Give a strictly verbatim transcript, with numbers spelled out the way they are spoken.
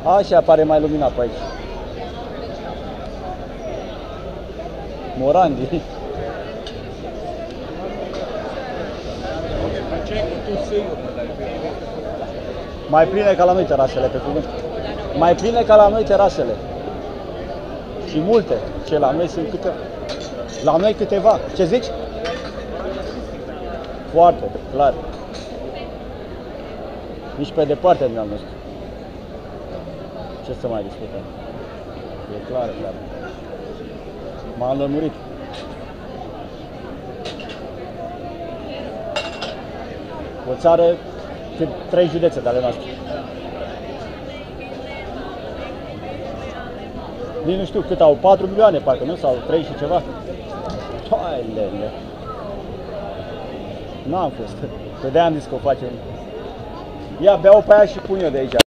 Așa apare mai luminat pe aici. Morandi. Mai pline ca la noi terasele, pe cuvânt. Mai pline ca la noi terasele. Și multe. Ce la noi sunt câte... La noi câteva. Ce zici? Foarte, clar. Nici pe departe nu am nostru. Ce să mai discutăm? E clar, clar. M-am lămurit. O țară cât trei județe de ale noastre. Nici nu știu cât au, patru milioane parcă, nu? Sau trei și ceva. Toilele. N-am fost. Că de-aia am zis că o facem. Ia, beau pe aia și pun eu de aici.